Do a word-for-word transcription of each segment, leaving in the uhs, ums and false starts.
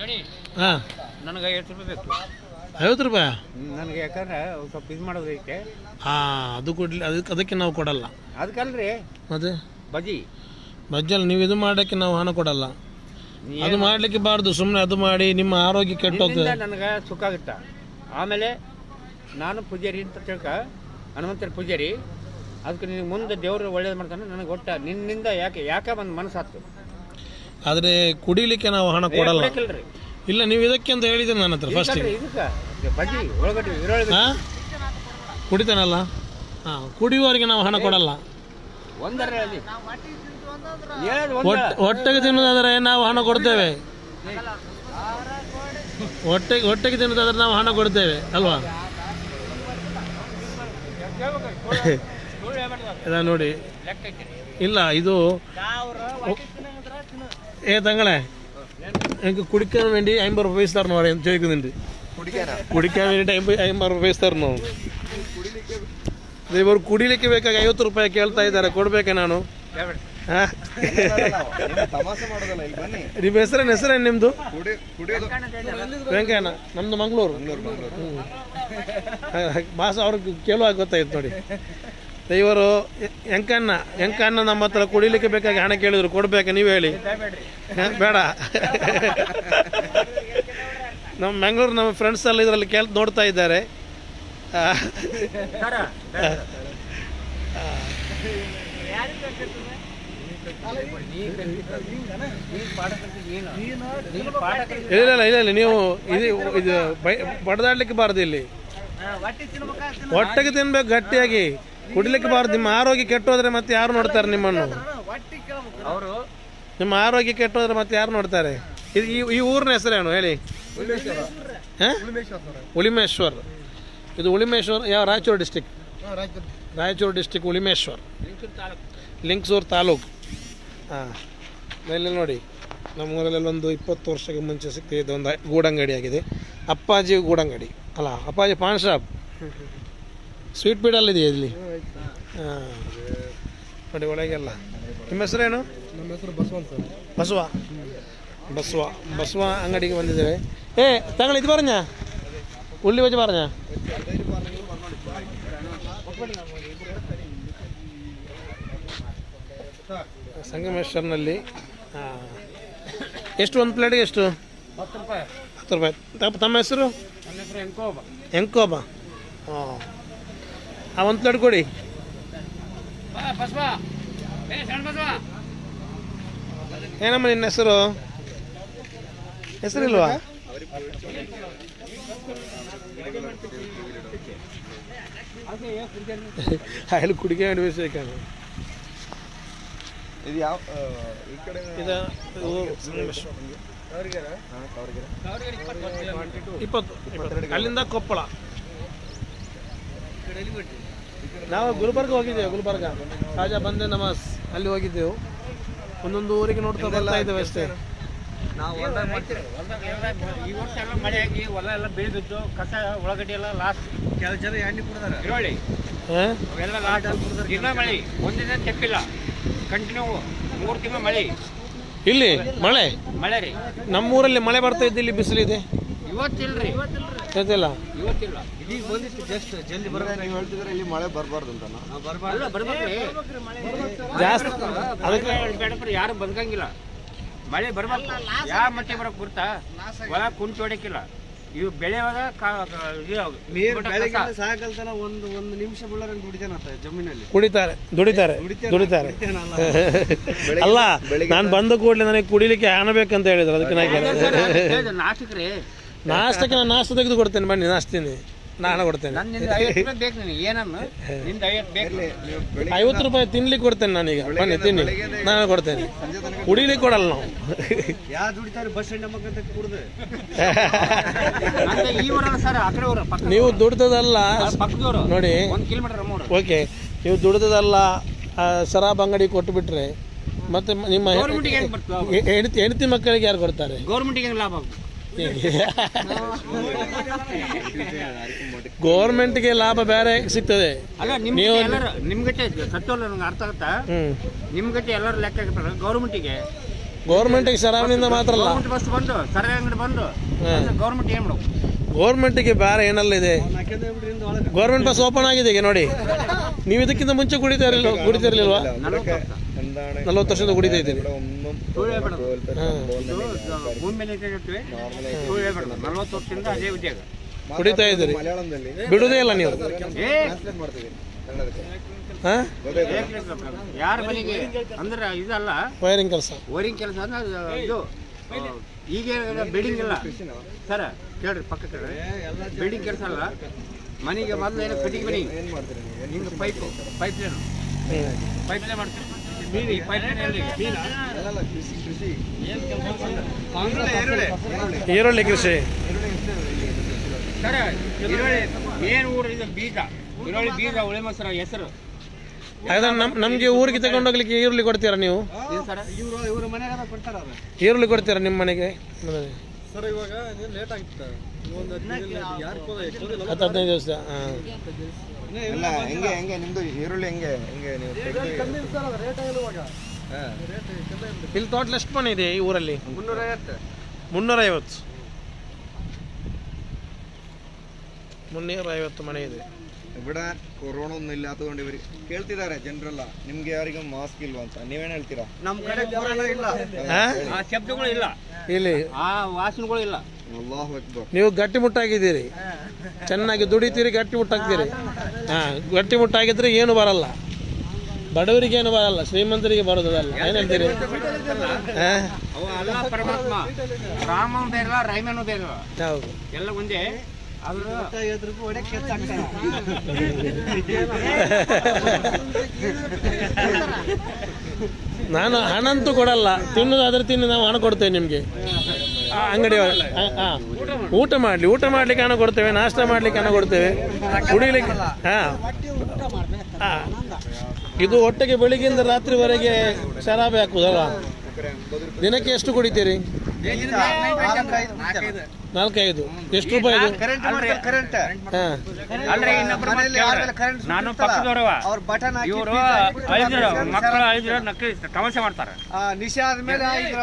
ಹಾಂ ನನಗೆ ಐವತ್ತು ರೂಪಾಯಿ ಬೇಕು. ಐವತ್ತು ರೂಪಾಯಿ ನನಗೆ ಯಾಕಂದ್ರೆ ಸ್ವಲ್ಪ ಇದು ಮಾಡೋದೈತೆ. ಹಾಂ ಅದು ಕೊಡ್ಲಿ, ಅದಕ್ಕೆ ಅದಕ್ಕೆ ನಾವು ಕೊಡಲ್ಲ. ಅದಕ್ಕಲ್ರಿ ಮತ್ತೆ ಬಜಿ ಬಜ್ಜಲ್ಲ, ನೀವು ಇದು ಮಾಡೋಕ್ಕೆ ನಾವು ಹಣ ಕೊಡಲ್ಲ. ಅದು ಮಾಡಲಿಕ್ಕೆ ಬಾರ್ದು, ಸುಮ್ಮನೆ ಅದು ಮಾಡಿ ನಿಮ್ಮ ಆರೋಗ್ಯ ಕೆಟ್ಟೋಗ್ತದೆ. ನನಗೆ ಸುಖ ಆಗುತ್ತಾ. ಆಮೇಲೆ ನಾನು ಪೂಜಾರಿ ಅಂತ ತಿಳ್ಕ, ಹನುಮಂತರ ಪೂಜಾರಿ. ಅದಕ್ಕೆ ನಿನಗೆ ಮುಂದೆ ದೇವರು ಒಳ್ಳೇದು ಮಾಡ್ತಾನೆ. ನನಗೆ ಒಟ್ಟ ನಿನ್ನಿಂದ ಯಾಕೆ ಯಾಕೆ ಒಂದು ಮನಸ್ಸಾತು. ಆದರೆ ಕುಡಿಲಿಕ್ಕೆ ನಾವು ಹಣ ಕೊಡಲ್ಲ. ಇಲ್ಲ, ನೀವು ಇದಕ್ಕೆ ಅಂತ ಹೇಳಿದ್ರೆ ನನ್ನ ಹತ್ರ ಫಸ್ಟ್ ಬಜ್ಜಿ ಒಳಗಡೆ ಈರುಳ್ಳಿ ಹಾಂ ಕುಡಿತಾನಲ್ಲ, ಹಾಂ ಕುಡಿಯುವವರಿಗೆ ನಾವು ಹಣ ಕೊಡಲ್ಲ. ಹೊಟ್ಟೆಗೆ ತಿನ್ನೋದಾದರೆ ನಾವು ಹಣ ಕೊಡ್ತೇವೆ. ಹೊಟ್ಟೆಗೆ ಹೊಟ್ಟೆಗೆ ತಿನ್ನೋದಾದ್ರೆ ನಾವು ಹಣ ಕೊಡ್ತೇವೆ ಅಲ್ವಾ? ಇದ ನೋಡಿ, ಇಲ್ಲ ಇದು ഏ തങ്ങളെ എനിക്ക് കുടിക്കാൻ വേണ്ടി അമ്പത് റുപ്യ പൈസ തരണോ പറയാൻ ചോദിക്കുന്നുണ്ട്. കുടിക്കാൻ വേണ്ടിയിട്ട് അമ്പത് അമ്പത് റുപ്യ പൈസ ತರನೋ? ಇವರು ಕುಡಿಲಿಕ್ಕೆ ಬೇಕಾಗಿ ಐವತ್ತು ರೂಪಾಯಿ ಕೇಳ್ತಾ ಇದ್ದಾರೆ, ಕೊಡ್ಬೇಕೆ ನಾನು? ನಿಮ್ಮ ಹೆಸರೇನು ಹೆಸರೇನು ನಿಮ್ದು? ವೆಂಕಯ್ಯನ, ನಮ್ದು ಮಂಗಳೂರು. ಭಾಷ ಅವ್ರಿಗೆ ಕೇಳುವಾಗ ಗೊತ್ತಾಯ್ತು ನೋಡಿ. ಇವರು ಎಂಕಣ್ಣ ಎಂಕಣ್ಣ ನಮ್ಮ ಹತ್ರ ಕುಡಿಲಿಕ್ಕೆ ಬೇಕಾಗಿ ಹಣ ಕೇಳಿದ್ರು, ಕೊಡ್ಬೇಕಾ ನೀವು ಹೇಳಿ? ಬೇಡ. ನಮ್ಮ ಮಂಗಳೂರು ನಮ್ಮ ಫ್ರೆಂಡ್ಸ್ ಎಲ್ಲ ಇದರಲ್ಲಿ ಕೇಳ್ ನೋಡ್ತಾ ಇದ್ದಾರೆ. ಇಲ್ಲ ಇಲ್ಲ ಇಲ್ಲ ನೀವು ಇದು ಇದು ಬಡದಾಡ್ಲಿಕ್ಕೆ ಬಾರದು. ಇಲ್ಲಿ ಹೊಟ್ಟೆಗೆ ತಿನ್ಬೇಕು ಗಟ್ಟಿಯಾಗಿ, ಕುಡಿಲಿಕ್ಕೆ ಬಾರದು. ನಿಮ್ಮ ಆರೋಗ್ಯ ಕೆಟ್ಟೋದ್ರೆ ಮತ್ತೆ ಯಾರು ನೋಡ್ತಾರೆ ನಿಮ್ಮನ್ನು? ನಿಮ್ಮ ಆರೋಗ್ಯ ಕೆಟ್ಟೋದ್ರೆ ಮತ್ತೆ ಯಾರು ನೋಡ್ತಾರೆ? ಇದು ಈ ಊರಿನ ಹೆಸರೇನು ಹೇಳಿ? ಉಳಿಮೇಶ್ವರ್. ಇದು ಉಳಿಮೇಶ್ವರ್ ಯಾವ? ರಾಯಚೂರು ಡಿಸ್ಟಿಕ್. ರಾಯಚೂರು ಡಿಸ್ಟಿಕ್ ಉಳಿಮೇಶ್ವರ್, ಲಿಂಗಸೂರು ತಾಲೂಕು. ಹಾಂ, ಮೇಲೆ ನೋಡಿ ನಮ್ಮೂರಲ್ಲೆಲ್ಲ ಒಂದು ಇಪ್ಪತ್ತು ವರ್ಷಕ್ಕೆ ಮುಂಚೆ ಸಿಗ್ತಿದ್ದ ಒಂದು ಗೂಡಂಗಡಿ ಆಗಿದೆ. ಅಪ್ಪಾಜಿ ಗೂಡಂಗಡಿ ಅಲ್ಲ, ಅಪ್ಪಾಜಿ ಪಾನ್ ಶಾಪ್. ಸ್ವೀಟ್ ಬೀಡಲ್ಲಿದೆಯಾ ಇಲ್ಲಿ? ಹಾಂ ನೋಡಿ ಒಳಗೆಲ್ಲ. ನಿಮ್ಮ ಹೆಸರೇನು? ನಮ್ಮ ಹೆಸರು ಬಸವ ಸರ್. ಬಸವ ಬಸವ ಬಸವ ಅಂಗಡಿಗೆ ಬಂದಿದ್ದೇವೆ. ಏ ತಗೊಳ್ಳಿ, ಇದು പറഞ്ഞ ഉള്ളി വെച്ച് പറഞ്ഞ ಸಂಗಮೇಶ್ವರ್ನಲ್ಲಿ ಎಷ್ಟು ಒಂದು ಪ್ಲೇಟಿಗೆ ಎಷ್ಟು? ಹತ್ತು ರೂಪಾಯಿ. ಹತ್ತು ರೂಪಾಯಿ. ತಮ್ಮ ಹೆಸರು? ಎಂಕೋಬ. ಎಂಕೋಬ. ಹಾಂ, ಆ ಒಂದು ಪ್ಲೇಟ್ ಕೊಡಿ. ಏನಮ್ಮ ನಿನ್ನ ಹೆಸರು? ಹೆಸರಿಲ್ವಾ? ಅയാൾ കുടിക്കാൻ വേണ്ടി വെച്ചേക്കാണ്. ಇದು ಯಾವ ಈ ಕಡೆ? ಇದು ಇಪ್ಪತ್ತು ಅಲ್ಲಿಂದ ಕೊಪ್ಪಳ. ನಾವು ಗುಲ್ಬರ್ಗ ಹೋಗಿದ್ದೇವೆ. ಗುಲ್ಬರ್ಗ ರಾಜಾ ಬಂದೆ ನಮಾಸ್ ಅಲ್ಲಿ ಹೋಗಿದ್ದೆವು. ಒಂದೊಂದು ಊರಿಗೆ ನೋಡ್ತಾ ಬರ್ತಾ ಇದ್ದೇವೆ ಅಷ್ಟೇ. ನಾವು ಈ ವರ್ಷ ಎಲ್ಲ ಮಳೆ ಆಗಿ ಹೊಲ ಎಲ್ಲ ಬೆಳೆದಿದ್ದು, ಕಸ ಉಳ್ಳಾಗಡ್ಡಿ ಎಲ್ಲ ಲಾಸ್ಟ್. ಕೆಲ ಜನ ಎಣ್ಣೆ ಕುಡ್ದಾರ, ಈರುಳ್ಳಿ ಎಲ್ಲ ಲಾಸ್ಟ್. ದಿನ ಮಳೆ, ಒಂದಿನ ತೆಪ್ಪಿಲ್ಲ. ಕಂಟಿನ್ಯೂ ಮೂರು ತಿಂಗಳು ಮಳೆ. ಇಲ್ಲಿ ಮಳೆ ಮಳೆ ರೀ. ನಮ್ಮೂರಲ್ಲಿ ಮಳೆ ಬರ್ತಾ ಇದ್ದು, ಇಲ್ಲಿ ಬಿಸಿಲಿದೆ. ಇವತ್ತಿಲ್ರಿ, ಗೊತ್ತಿಲ್ಲ. ಇವತ್ತಿಲ್ಲ. ಇದೀಗ ಬಂದಿತ್ತು ಜಸ್ಟ್ ಜಲ್ದಿ ಬರೋದು. ನೀವು ಹೇಳ್ತಿದ್ರೆ ಇಲ್ಲಿ ಮಳೆ ಬರಬಾರ್ದು ಅಂತ. ಬರಬಾರ್ದು ಬರ್ಬೇಕ್ರಿ ಜಾಸ್ತಿ. ಅದಕ್ಕೆ ಬೇಡಪ್ರಿ, ಯಾರು ಬದುಕಂಗಿಲ್ಲ. ಮಳೆ ಬರ್ಬೇಕು. ಯಾವ ಮಟ್ಟಿಗೆ ಬರಕ್ ಬರ್ತಾ ಹೊಲ ಕುಂಟು ಹೊಡಕಿಲ್ಲ. ಇವು ಬೆಳೆಯುವಾಗ ಸಾಯಂಕಾಲ ತನ ಒಂದು ಒಂದು ನಿಮಿಷ ಬಳ್ಳಾರ ದುಡಿತಾನ ಜಮೀನಲ್ಲಿ. ಕುಡಿತಾರೆ, ದುಡಿತಾರೆ ದುಡಿತಾರೆ ಅಲ್ಲ, ನಾನು ಬಂದ ಕೂಡಲೇ ನನಗೆ ಕುಡಿಲಿಕ್ಕೆ ಹಣ ಬೇಕಂತ ಹೇಳಿದ್ರು. ಅದಕ್ಕೆ ನಾನು ನಾಷ್ಟಕ್ರಿ ನಾಷ್ಟಕ್ಕೆ ನಾನು ನಾಷ್ಟ ತೆಗೆದು ಕೊಡ್ತೇನೆ, ಬನ್ನಿ ನಾಸ್ತೀನಿ, ನಾನು ಕೊಡ್ತೇನೆ. ಐವತ್ತು ರೂಪಾಯಿ ತಿನ್ಲಿಕ್ಕೆ ಕೊಡ್ತೇನೆ ನಾನೀಗ, ಬನ್ನಿ ತಿನ್ನಿ, ನಾನು ಕೊಡ್ತೇನೆ. ಕುಡಿಲಿಕ್ಕೆ ಕೊಡಲ್ಲ ನಾವು. ನೀವು ದುಡ್ದದಲ್ಲ ನೋಡಿ, ಓಕೆ, ನೀವು ದುಡ್ದದಲ್ಲ ಶರಾಬ್ ಅಂಗಡಿ ಕೊಟ್ಟು ಬಿಟ್ರೆ ಮತ್ತೆ ನಿಮ್ಮ ಹೆಂಡತಿ ಹೆಂಡತಿ ಮಕ್ಕಳಿಗೆ ಯಾರು ಕೊಡ್ತಾರೆ? ಗೌರ್ಮೆಂಟ್ಗೆ ಲಾಭ. ಗೌರ್ಮೆಂಟ್ಗೆ ಲಾಭ ಬೇರೆ ಸಿಗ್ತದೆ. ಅಲ್ಲ, ನೀವು ನಿಮ್ಗಟ್ಟೆ ಸತ್ಯವಲ್ಲ, ನಂಗೆ ಅರ್ಥ ಆಗುತ್ತಾ? ನಿಮ್ಗಟ್ಟೆ ಎಲ್ಲರೂ ಲೆಕ್ಕ ಹಾಕ್ತಾರೆ. ಗೌರ್ಮೆಂಟಿಗೆ ಗೌರ್ಮೆಂಟಿಗೆ ಶರಾವಣಿಯಿಂದ ಮಾತ್ರ ಅಲ್ಲ, ಗೌರ್ಮೆಂಟ್ ಬಸ್ ಬಂದು ಸರಳ ಅಂಗಡಿ ಬಂದು ಗೌರ್ಮೆಂಟ್ ಏನು ಮಾಡೋದು? ಗೌರ್ಮೆಂಟಿಗೆ ಬೇರೆ ಏನಲ್ಲ ಇದೆ. ಗೌರ್ಮೆಂಟ್ ಬಸ್ ಓಪನ್ ಆಗಿದೆ ಈಗ ನೋಡಿ. ನೀವು ಇದಕ್ಕಿಂತ ಮುಂಚೆ ಕುಡಿತಾ ಇರಲಿಲ್ಲ ಕುಡಿತಿರ್ಲಿಲ್ವಾ? ನಲ್ವತ್ತು ವರ್ಷದ ಕುಡಿತಾ ಇದ್ದೀರಿ. ಭೂಮಿ ಮೇಲೆ ಇಟ್ಟಿರ್ತೀವಿ, ನಲ್ವತ್ತು ವರ್ಷದಿಂದ ಅದೇ ಉದ್ಯೋಗ ಕುಡಿತಾ ಇದ್ದೀರಿ, ಬಿಡುವುದೇ ಇಲ್ಲ ನೀವು. ಯಾರ ಮನೆಗೆ ಅಂದ್ರೆ ಇದಲ್ಲ ವೈರಿಂಗ್ ಕೆಲಸ, ವೈರಿಂಗ್ ಕೆಲಸ ಅಂದ್ರೆ ಇದು ಈಗ ಬಿಲ್ಡಿಂಗ್ ಇಲ್ಲ ಸರ್, ಕೇಳ್ರಿ ಪಕ್ಕ ಕೇಳ್ರಿ, ಬಿಲ್ಡಿಂಗ್ ಕೆಲಸ ಅಲ್ಲ. ಮನೆಗೆ ಮೊದಲು ಏನೋ ಕಟ್ಟಿಗೆ ಮನೆ ಹಿಂಗೆ pipe pipe line pipe line ಮಾಡ್ತೀವಿ. ಪೈಪ್ ಲೈನ್ ಎಲ್ಲಿ ಈರುಳ್ಳಿ ಕೃಷಿ ಸರ್, ಈರುಳ್ಳಿ ಮೇನ್ ಊರು ಇದು ಬೀಜ, ಈರುಳ್ಳಿ ಬೀಜ ಉಳಿ ಮೊಸರ ಹೆಸರು. ಹಾಗಾದ್ರೆ ನಮ್ ನಮ್ಗೆ ಊರಿಗೆ ತಗೊಂಡೋಗ್ಲಿಕ್ಕೆ ಈರುಳ್ಳಿ ಕೊಡ್ತೀರಾ ನೀವು? ಈರುಳ್ಳಿ ಕೊಡ್ತೀರಾ ನಿಮ್ಮ ಮನೆಗೆ? ಹತ್ತು ಹದಿನೈದು ದಿವಸ. ಇಲ್ಲಿ ಟೋಟಲ್ ಎಷ್ಟು ಮನೆ ಇದೆ ಈ ಊರಲ್ಲಿ? ಮುನ್ನೂರ ಐವತ್ತು ಮುನ್ನೂರ ಐವತ್ತು ಮನೆ ಇದೆ. ഇവിടെ കൊറോണ ഒന്നും ഇല്ലാത്തതുകൊണ്ട് ഇവര് കേൾത്തിದ್ದಾರೆ ಜನರಲ್ಲ. ನಿಮ್ಗೆ ಯಾರಿಗೂ ಮಾಸ್ಕ್ ಇಲ್ವಾ ಅಂತ ನೀವೇನ್ ಹೇಳ್ತೀರಾ? ನಮ್ಮ ಕಡೆ ಕೊರೋನಾ ಇಲ್ಲ, ಆ ಶಬ್ದಗಳು ಇಲ್ಲ, ಇಲ್ಲಿ ಆ ವಾಸನೆಗಳು ಇಲ್ಲ. ಅಲ್ಲಾಹು ಅಕ್ಬರ್. ನೀವು ಗಟ್ಟಿ ಮುಟ್ಟಾಗಿದ್ದೀರಿ, ಚೆನ್ನಾಗಿ ದುಡಿತೀರಿ, ಗಟ್ಟಿ ಮುಟ್ಟಾಗ್ತೀರಿ. ಹಾ, ಗಟ್ಟಿ ಮುಟ್ಟಾಗಿದ್ರೆ ಏನು ಬರಲ್ಲ, ಬಡವರಿಗೆ ಏನು ಬರಲ್ಲ, ಶ್ರೀಮಂತರಿಗೆ ಬರೋದಲ್ಲ. ಏನ್ ಹೇಳ್ತೀರಿ? ಅವ ಅಲ್ಲ ಪರಮಾತ್ಮ, ರಾಮನು ಬೇರೆ ರೈಮನು ಬೇರೆ, ಹೌದು, ಎಲ್ಲ ಒಂದೇ. ನಾನು ಹಣ ಅಂತೂ ಕೊಡಲ್ಲ, ತಿನ್ನೋದಾದ್ರೆ ತಿನ್ನು, ನಾವು ಹಣ ಕೊಡ್ತೇವೆ ನಿಮ್ಗೆ. ಅಂಗಡಿ ಊಟ ಮಾಡ್ಲಿ ಊಟ ಮಾಡ್ಲಿಕ್ಕೆ ಹಣ ಕೊಡ್ತೇವೆ, ನಾಷ್ಟ ಮಾಡ್ಲಿಕ್ಕೆ ಹಣ ಕೊಡ್ತೇವೆ, ಕುಡಿಲಿಕ್ಕೆ. ಹಾ, ಇದು ಒಟ್ಟಿಗೆ ಬೆಳಿಗ್ಗೆಯಿಂದ ರಾತ್ರಿವರೆಗೆ ಶರಾಬಿ ಹಾಕುದಲ್ಲ. ದಿನಕ್ಕೆ ಎಷ್ಟು ಕುಡಿತೀರಿ? ನಾಲ್ಕೈದು. ಎಷ್ಟು ರೂಪಾಯಿ ಇದು? ನಾನು ಪಕ್ಕದವ್ರವ, ಇವರು ಅಳಿದ್ರು ಮಕ್ಕಳು ಅಳಿದ್ರು ನಕ್ಕಿ ತಮಾಷೆ ಮಾಡ್ತಾರೆ. ನಿಶೆ ಆದ್ಮೇಲೆ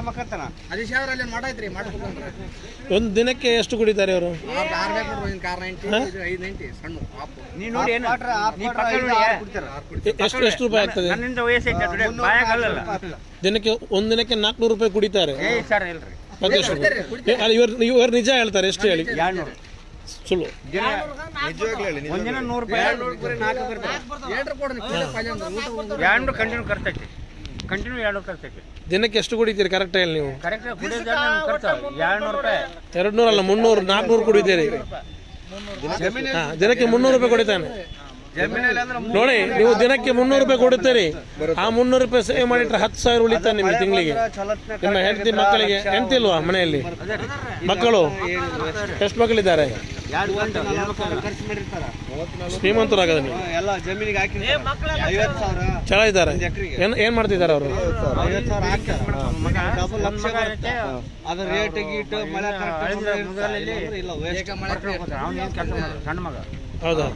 ಒಂದು ದಿನಕ್ಕೆ ಎಷ್ಟು ಕುಡಿತಾರೆ ಅವರು? ಎಷ್ಟು ಎಷ್ಟು ರೂಪಾಯಿ ಆಗ್ತದೆ? ನನ್ನಿಂದ ವಯಸ್ಸೈತೆ ಬಾಯಾಗಲ್ಲ. ದಿನಕ್ಕೆ ಒಂದ್ ದಿನಕ್ಕೆ ನಾಲ್ಕುನೂರು ರೂಪಾಯಿ ಕುಡಿತಾರೆ. ಸರ್ ಇಲ್ರಿ, ಇವರು ಇವರು ನಿಜ ಹೇಳ್ತಾರೆ, ಎಷ್ಟು ಹೇಳಿ? ಸುಳ್ಳು. ಒಂದಿನ ನೂರು ರೂಪಾಯಿ ಎರಡು ಕಂಟಿನ್ಯೂ ಖರ್ಚೈತಿ, ಕಂಟಿನ್ಯೂ ಎರಡು ಖರ್ಚೈತಿ. ದಿನಕ್ಕೆ ಎಷ್ಟು ಕುಡಿತೀರಿ ಕರೆಕ್ಟ್ ಹೇಳಿ ನೀವು? ಕರೆಕ್ಟ್ ಖರ್ಚು ಎರಡು ನೂರು ರೂಪಾಯಿ. ಎರಡು ನೂರಲ್ಲ, ಮುನ್ನೂರು ನಾಲ್ಕುನೂರು ಕುಡಿತೀರಿ. ಹಾ, ದಿನಕ್ಕೆ ಮುನ್ನೂರು ರೂಪಾಯಿ ಕುಡಿತಾನೆ ನೋಡಿ. ನೀವು ದಿನಕ್ಕೆ ಮುನ್ನೂರು ರೂಪಾಯಿ ಕೊಡುತ್ತೀರಿ, ಆ ಮುನ್ನೂರು ರೂಪಾಯಿ ಸೇವ್ ಮಾಡಿಟ್ರೆ ಹತ್ತು ಸಾವಿರ ಉಳಿತಾನೆ ನಿಮ್ಗೆ ತಿಂಗಳಿಗೆ. ನಿಮ್ಮ ಹೆಂಡತಿ ಮಕ್ಕಳಿಗೆ ಹೆಂಡತಿ ಇಲ್ವಾ ಮನೆಯಲ್ಲಿ? ಮಕ್ಕಳು ಎಷ್ಟು ಮಕ್ಕಳಿದ್ದಾರೆ? ಶ್ರೀಮಂತರಾಗದ ನೀವು ಚಲ ಇದ್ದಾರೆ. ಏನ್ ಏನ್ ಮಾಡ್ತಿದ್ದಾರೆ ಅವರು? ಹೌದಾ?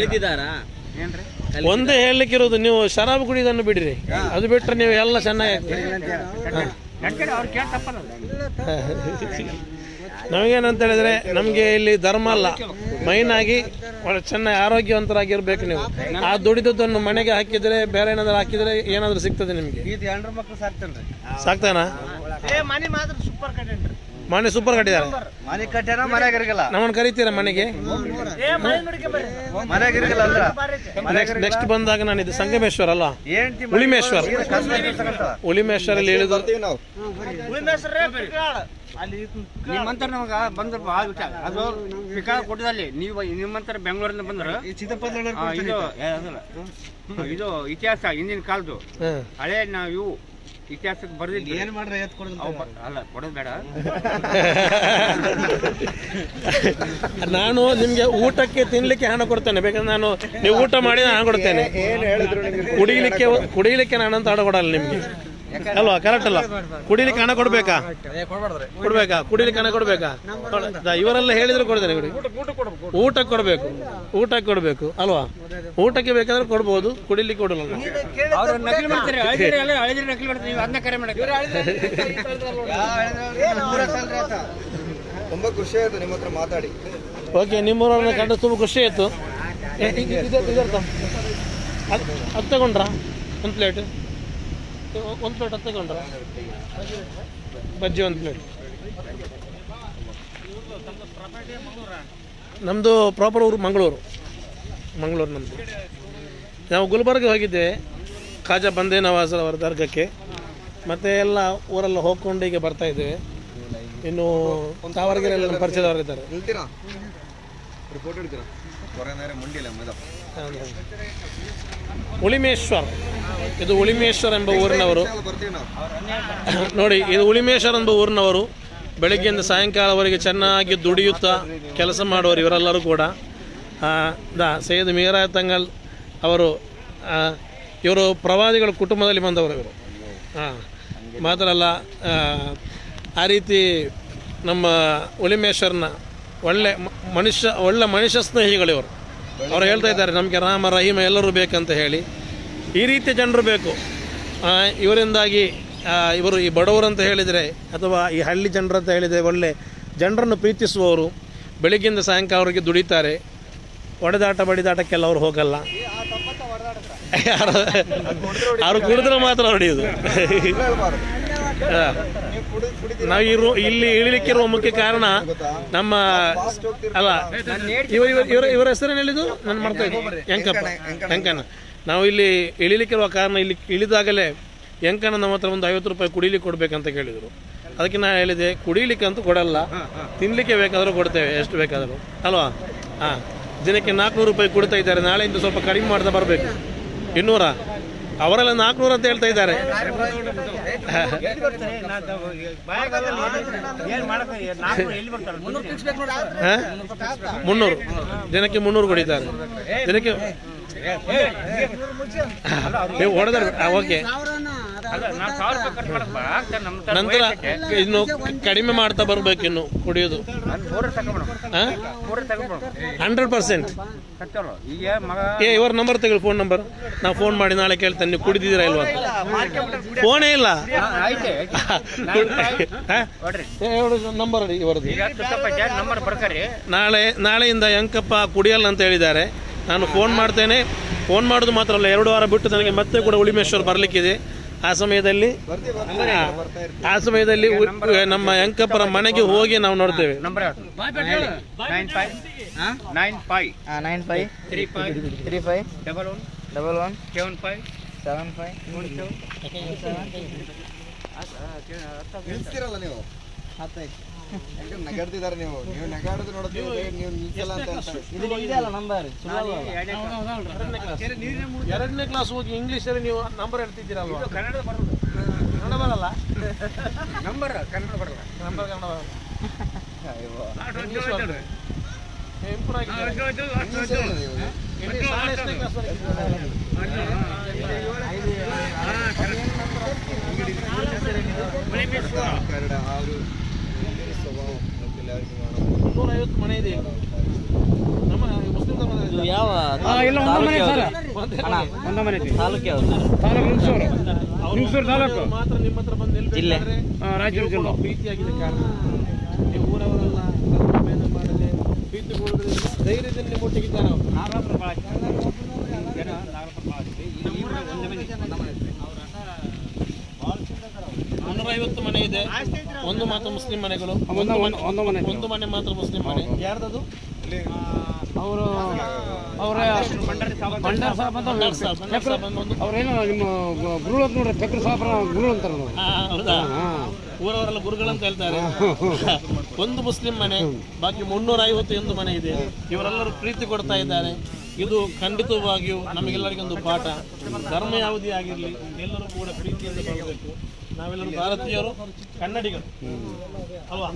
ಒಂದೇ ಹೇಳಲಿಕ್ಕಿರೋದು, ನೀವು ಶರಾಬು ಕುಡಿಯೋದನ್ನು ಬಿಡಿರಿ, ಅದು ಬಿಟ್ರೆ ನೀವು ಎಲ್ಲ ಚೆನ್ನಾಗಿ. ನಮಗೇನಂತ ಹೇಳಿದ್ರೆ, ನಮ್ಗೆ ಇಲ್ಲಿ ಧರ್ಮ ಅಲ್ಲ, ಮೈನ್ ಆಗಿ ಚೆನ್ನಾಗಿ ಆರೋಗ್ಯವಂತರಾಗಿರ್ಬೇಕು. ನೀವು ಆ ದುಡಿದದ್ದನ್ನು ಮನೆಗೆ ಹಾಕಿದ್ರೆ, ಬೇರೆ ಏನಾದ್ರು ಹಾಕಿದ್ರೆ ಏನಾದ್ರು ಸಿಗ್ತದೆ ನಿಮ್ಗೆ? ಸಾಕ್ತಾನ? ಮನೆ ಸೂಪರ್ ಕಟ್ಟಿದ್ದಾರೆ. ನಮ್ಮನ್ನು ಕರಿತೀರಾ ಮನೆಗೆ? ನೆಕ್ಸ್ಟ್ ಬಂದಾಗ ನಾನು ಇದು ಸಂಗಮೇಶ್ವರ ಅಲ್ಲ, ಉಳಿಮೇಶ್ವರ. ಉಳಿಮೇಶ್ವರಲ್ಲಿ ಹೇಳಿದ್ರು ನಿಮ್ಮಂತರ ನಮಗ ಬಂದ್ರ ಭಾಳ ವಿಚಾರ. ಅದು ಪಿಕಾಳ ಕೊಟ್ಟದಲ್ಲಿ ನೀವು ನಿಮ್ಮಂತರ ಬೆಂಗಳೂರಿಂದ ಬಂದ್ರ ಇದು ಇದು ಇತಿಹಾಸ, ಹಿಂದಿನ ಕಾಲದ್ದು ಹಳೆ ನಾವು ಇವು ಇತಿಹಾಸಕ್ಕೆ ಬರ್ದಿದ್ದು. ಏನ್ ಮಾಡ್ರೆ ಅಲ್ಲ ಕೊಡೋದು ಬೇಡ. ನಾನು ನಿಮ್ಗೆ ಊಟಕ್ಕೆ ತಿನ್ಲಿಕ್ಕೆ ಹಣ ಕೊಡ್ತೇನೆ, ಬೇಕಾದ್ರೆ ನಾನು ನೀವು ಊಟ ಮಾಡಿ ಹಣ ಕೊಡ್ತೇನೆ. ಕುಡಿಲಿಕ್ಕೆ ಕುಡಿಲಿಕ್ಕೆ ನಾನಂತ ಹಣ ಕೊಡಲ್ಲ ನಿಮ್ಗೆ. ಅಲ್ವಾ? ಕರೆಕ್ಟ್ ಅಲ್ಲ? ಕುಡಿಲಿಕ್ಕೆ ಹಣ ಕೊಡ್ಬೇಕಾ? ಕೊಡ್ಬೇಕಾ? ಕುಡಿಲಿಕ್ಕೆ ಹಣ ಕೊಡ್ಬೇಕಾ? ಇವರೆಲ್ಲ ಹೇಳಿದ್ರೆ ಕೊಡ್ತೇನೆ. ಊಟಕ್ಕೆ ಕೊಡ್ಬೇಕು, ಊಟಕ್ಕೆ ಕೊಡ್ಬೇಕು ಅಲ್ವಾ? ಊಟಕ್ಕೆ ಬೇಕಾದ್ರೆ ಕೊಡ್ಬೋದು, ಕುಡಿಲಿಕ್ಕೆ ಕೊಡಲ್ಲ. ತುಂಬಾ ಖುಷಿ ಆಯ್ತು ನಿಮ್ಮ ಹತ್ರ ಮಾತಾಡಿ. ಓಕೆ, ನಿಮ್ಮೂರನ್ನ ಕಂಡು ತುಂಬ ಖುಷಿ ಆಯ್ತು. ಅದು ತಗೊಂಡ್ರಾ ಒಂದು ಪ್ಲೇಟ್? ಒಂದು ಪ್ಲೇಟ್ ಅದು ತಗೊಂಡ್ರಾ? ಬಜ್ಜಿ ಒಂದು ಪ್ಲೇಟ್. ನಮ್ಮದು ಪ್ರಾಪರ್ ಊರು ಮಂಗಳೂರು. ಮಂಗಳೂರು ನಮ್ಮದು. ನಾವು ಗುಲ್ಬರ್ಗ ಹೋಗಿದ್ದೆ ಖಾಜಾ ಬಂದೇ ನವಾಜ್ ಅವರ ದರ್ಗಕ್ಕೆ. ಮತ್ತು ಎಲ್ಲ ಊರೆಲ್ಲ ಹೋಗ್ಕೊಂಡು ಈಗ ಬರ್ತಾ ಇದ್ದೇವೆ. ಇನ್ನು ತಾವರೆಗೆರೆಲ್ಲ ನಮ್ಮ ಪರಿಚಯದವರಿದ್ದಾರೆ. ಉಳಿಮೇಶ್ವರ್, ಇದು ಉಳಿಮೇಶ್ವರ್ ಎಂಬ ಊರಿನವರು ನೋಡಿ. ಇದು ಉಳಿಮೇಶ್ವರ್ ಎಂಬ ಊರಿನವರು. ಬೆಳಗ್ಗೆಯಿಂದ ಸಾಯಂಕಾಲವರೆಗೆ ಚೆನ್ನಾಗಿ ದುಡಿಯುತ್ತಾ ಕೆಲಸ ಮಾಡುವರು ಇವರೆಲ್ಲರೂ ಕೂಡ. ದಾ ಸೈಯದ್ ಮೀರಾ ತಂಗಲ್ ಅವರು, ಇವರು ಪ್ರವಾದಿಗಳ ಕುಟುಂಬದಲ್ಲಿ ಬಂದವರು ಇವರು. ಹಾಂ, ಮಾತ್ರ ಅಲ್ಲ, ಆ ರೀತಿ ನಮ್ಮ ಉಳಿಮೇಶ್ವರನ ಒಳ್ಳೆ ಮನುಷ್ಯ, ಒಳ್ಳೆ ಮನುಷ್ಯ ಸ್ನೇಹಿಗಳಿವರು. ಅವರು ಹೇಳ್ತಾ ಇದ್ದಾರೆ ನಮಗೆ ರಾಮ ರಹೀಮ ಎಲ್ಲರೂ ಬೇಕಂತ ಹೇಳಿ. ಈ ರೀತಿಯ ಜನರು ಬೇಕು. ಇವರಿಂದಾಗಿ ಇವರು ಈ ಬಡವರು ಅಂತ ಹೇಳಿದರೆ ಅಥವಾ ಈ ಹಳ್ಳಿ ಜನರು ಅಂತ ಹೇಳಿದರೆ ಒಳ್ಳೆ ಜನರನ್ನು ಪ್ರೀತಿಸುವವರು. ಬೆಳಗ್ಗಿಂದ ಸಾಯಂಕಾಲವರೆಗೆ ದುಡಿತಾರೆ. ಒಡೆದಾಟ ಬಡಿದಾಟಕ್ಕೆಲ್ಲ ಅವರು ಹೋಗಲ್ಲ. ಯಾರು ಅವರು ಕುಡಿದ್ರೆ ಮಾತ್ರ ಹೊಡೆಯೋದು. ನಾವು ಇರು ಇಲ್ಲಿ ಇಳಿಲಿಕ್ಕಿರುವ ಮುಖ್ಯ ಕಾರಣ ನಮ್ಮ ಅಲ್ಲ, ಇವ ಇವರ ಇವರ ಹೆಸರೇನು ಹೇಳಿದ್ದು ನಾನು ಮಾಡ್ತಾ ಇದ್ದೆ, ಯಂಕಪ್ಪ ಯಂಕಣ್ಣ. ನಾವು ಇಲ್ಲಿ ಇಳಿಲಿಕ್ಕಿರುವ ಕಾರಣ ಇಲ್ಲಿ ಇಳಿದಾಗಲೇ ಯಂಕಣ್ಣ ನಮ್ಮ ಹತ್ರ ಒಂದು ಐವತ್ತು ರೂಪಾಯಿ ಕುಡಿಲಿಕ್ಕೆ ಕೊಡ್ಬೇಕಂತ ಕೇಳಿದರು. ಅದಕ್ಕೆ ನಾನು ಹೇಳಿದೆ ಕುಡಿಲಿಕ್ಕೆ ಅಂತೂ ಕೊಡಲ್ಲ, ತಿನ್ನಲಿಕ್ಕೆ ಬೇಕಾದರೂ ಕೊಡ್ತೇವೆ ಎಷ್ಟು ಬೇಕಾದರೂ ಅಲ್ವಾ. ಹಾಂ, ದಿನಕ್ಕೆ ನಾಲ್ಕುನೂರು ರೂಪಾಯಿ ಕೊಡ್ತಾ ಇದ್ದಾರೆ. ನಾಳೆಯಿಂದ ಸ್ವಲ್ಪ ಕಡಿಮೆ ಮಾಡ್ತಾ ಬರಬೇಕು. ಇನ್ನೂರ ಅವರೆಲ್ಲ ನಾಲ್ಕುನೂರು ಅಂತ ಹೇಳ್ತಾ ಇದ್ದಾರೆ. ಮುನ್ನೂರು ದಿನಕ್ಕೆ ಮುನ್ನೂರು ಕೊಡಿದ್ದಾರೆ ದಿನಕ್ಕೆ. ನೀವು ಹೊಡೆದ ಓಕೆ. ನಂತರ ಇನ್ನು ಕಡಿಮೆ ಮಾಡ್ತಾ ಬರ್ಬೇಕು ಇನ್ನು ಕುಡಿಯೋದು. Hundred percent. ಏ ಇವ್ರ ನಂಬರ್ ತೆಗೆದು, ಫೋನ್ ನಂಬರ್. ನಾವು ಫೋನ್ ಮಾಡಿ ನಾಳೆ ಕೇಳ್ತೇನೆ ನೀವು ಕುಡಿದಿದ್ದೀರಾ ಇಲ್ವಾ. ಫೋನೇ ಇಲ್ಲ. ನಂಬರ್ ಇವರದ್ದು. ನಾಳೆ ನಾಳೆಯಿಂದ ಯಂಕಪ್ಪ ಕುಡಿಯಲ್ಲ ಅಂತ ಹೇಳಿದ್ದಾರೆ. ನಾನು ಫೋನ್ ಮಾಡ್ತೇನೆ. ಫೋನ್ ಮಾಡೋದು ಮಾತ್ರ ಅಲ್ಲ, ಎರಡು ವಾರ ಬಿಟ್ಟು ನನಗೆ ಮತ್ತೆ ಕೂಡ ಉಳಿಮೇಶ್ವರ್ ಬರಲಿಕ್ಕಿದೆ. ಆ ಸಮಯದಲ್ಲಿ ಆ ಸಮಯದಲ್ಲಿ ನಮ್ಮ ಯಂಕಪ್ಪರ ಮನೆಗೆ ಹೋಗಿ ನಾವು ನೋಡ್ತೇವೆ. ನಗಾಡ್ತಿದ್ದಾರೆ ನೀವು ನೀವು ನಗಾಡೋದು ನೋಡ್ತೀವಿ, ನೀವು ನಿಲ್ಸಲ್ಲ ಅಂತ ಎರಡನೇ ಕ್ಲಾಸ್ ಹೋಗಿ ಇಂಗ್ಲೀಷಲ್ಲಿ ನೀವು ನಂಬರ್ ಹೇಳ್ತಿದ್ದೀರಲ್ವಾ? ಕನ್ನಡ ಕನ್ನಡ ಬರಲ್ಲ. ನಂಬರ್ ಕನ್ನಡ ಬರಲ್ಲ. ನಂಬರ್ ಕನ್ನಡ ಬರಲ್ಲ. ಇಂಪ್ರೂವ್ ನೂರೈವತ್ತು ಮನೆ ಇದೆ ನಮ್ಮ ಮುಸ್ಲಿಂ ಧರ್ಮದಲ್ಲಿ. ಯಾವ ಮಾತ್ರ ನಿಮ್ಮ ಹತ್ರ ಬಂದು ನಿಲ್ಬೇಕಾದ್ರೆ ಪ್ರೀತಿಯಾಗಿದೆ ಕಾರಣ. ನೀವು ಊರವರೆಲ್ಲ ಮಾಡದೆ ಪ್ರೀತಿ ಕೊಡೋದ್ರಿಂದ ಧೈರ್ಯದಲ್ಲಿ ನಿಮ್ಮ ಒಟ್ಟಿಗಿದ್ದಾರೆ ಅವರು. ಮುನ್ನೂರೈವತ್ತು ಮನೆ ಇದೆ. ಒಂದು ಮಾತ್ರ ಮುಸ್ಲಿಂ ಮನೆಗಳು, ಒಂದು ಮನೆ ಮಾತ್ರ ಮುಸ್ಲಿಂ ಮನೆ. ಯಾರ್ದದು? ಅವರು ಅವರ ಅವ್ರೇನು ನಿಮ್ಮ ಗುರುಳು ಅಂತ ನೋಡ್ರಿ, ಚಕ್ರ ಸಾಬ್ರ ಗುರುಳು ಅಂತಾರ. ಹೌದಾ? ಊರವರೆಲ್ಲ ಗುರುಗಳಂತ ಹೇಳ್ತಾರೆ. ಒಂದು ಮುಸ್ಲಿಂ ಮನೆ, ಬಾಕಿ ಮುನ್ನೂರ ಐವತ್ತು ಒಂದು ಮನೆ ಇದೆ. ಇವರೆಲ್ಲರೂ ಪ್ರೀತಿ ಕೊಡ್ತಾ ಇದ್ದಾರೆ. ಇದು ಖಂಡಿತವಾಗಿಯೂ ನಮಗೆಲ್ಲರಿಗೊಂದು ಪಾಠ. ಧರ್ಮ ಯಾವುದೇ ಆಗಿರಲಿ ಎಲ್ಲರೂ ಕೂಡ ಪ್ರೀತಿಯಿಂದ ಬರಬೇಕು. ನಾವೆಲ್ಲರೂ ಭಾರತೀಯರು, ಕನ್ನಡಿಗರು ಅಲ್ವಾ?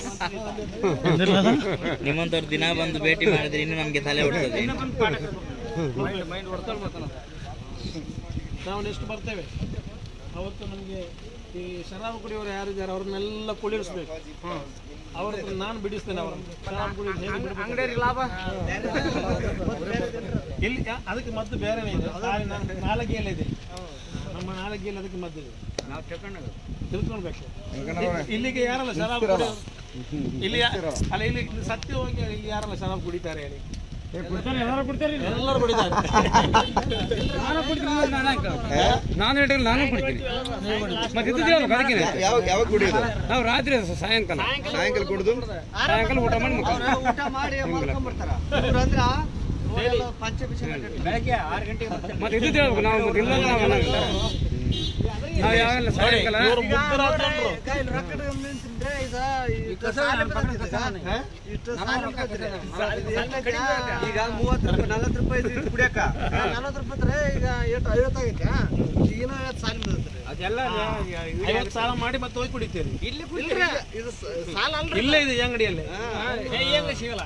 ನಿಮ್ಮಂತವ್ರು ದಿನ ಬಂದು ಭೇಟಿ ಮಾಡಿದ್ರೆ ಇನ್ನು ನಮ್ಗೆ ತಲೆ ಹೊಡ್ತದೆ. ಮೈಂಡ್ ಹೊಡ್ತಾಳೆ ಮತ್ತೆ ನಾವು ನೆಕ್ಸ್ಟ್ ಬರ್ತೇವೆ. ಅವತ್ತು ನಮಗೆ ಈ ಶರಾಬು ಕುಡಿಯೋರು ಯಾರಿದ್ದಾರೆ ಅವ್ರನ್ನೆಲ್ಲ ಕುಳಿರಿಸ್ಬೇಕು. ಅವ್ರ ಹತ್ರ ನಾನು ಬಿಡಿಸ್ತೇನೆ ಅವರನ್ನು. ಶರಾಬು ಕುಡಿಯೋದು ಅಂಗಡಿಯವ್ರಿಗೆ ಲಾಭ ಇಲ್ಲಿ ಅದಕ್ಕೆ ಮದ್ದು ಬೇರೆನೇ ಇದೆ. ನಾಲಗೆಯಲ್ಲೇ ಇದೆ, ನಮ್ಮ ನಾಲಗೆಯಲ್ಲಿ ಅದಕ್ಕೆ ಮದ್ದು ಇದೆ. ನಾವು ತಗೊಂಡು ತಿಳ್ಕೊಳ್ಬೇಕು. ಇಲ್ಲಿಗೆ ಯಾರಲ್ಲ ಶರಾಬು ಕುಡಿಯೋರು? ಇಲ್ಲಿ ಅಲ್ಲ, ಇಲ್ಲಿ ಸತ್ಯ ಹೋಗಿ ಇಲ್ಲಿ ಯಾರಲ್ಲ ಶರಾಬು ಕುಡಿತಾರೆ ಹೇಳಿ? ಎಲ್ಲರೂ ಕುಡಿತಾರೆ. ನಾನು ಹೇಳಿದ್ರೆ ನಾನು ಕುಡಿತೀನಿ. ಮತ್ತೆ ಅದಕ್ಕೆ ಯಾವಾಗ ಯಾವಾಗ ಕುಡಿಯೋದು? ನಾವು ರಾತ್ರಿ ಸಾಯಂಕಾಲ ಸಾಯಂಕಾಲ ಕುಡಿದು ಸಾಯಂಕಾಲ ಊಟ ಮಾಡಿ ಊಟ ಮಾಡಿ ಮಾಡ್ಕೊಂಡ್ಬರ್ತಾರ. ಬೆಳಗ್ಗೆ ಆರು ಗಂಟೆಗೆ ಮತ್ತೆ ಇದು ಹೇಳ್ಬೇಕು ನಾವು. ಮತ್ತೆ ಇಲ್ಲ ನಾವು ನಾವು ಯಾವೆಲ್ಲ ಸಾಯಂಕಾಲ ಈಗ ಮೂವತ್ತು ರೂಪಾಯಿ ನಲ್ವತ್ತು ರೂಪಾಯಿ ಕುಡಿಯಕ ನಲ್ವತ್ತು ರೂಪಾಯಿ ಈಗ ಎಷ್ಟು ಐವತ್ತಾಗೈತೆ. ಈಗಿನ ಸಾಲ ಅದೆಲ್ಲ ಐವತ್ತು ಸಾಲ ಮಾಡಿ ಮತ್ತೆ ಹೋಗಿ ಕುಡಿತೀರಿ. ಇಲ್ಲಿ ಕುಡಿದ್ರೆ ಇದು ಸಾಲ ಅಲ್ಲ, ಇಲ್ಲೇ ಇದೆ ಈ ಅಂಗಡಿಯಲ್ಲಿ ಸಿಗಲ್ಲ.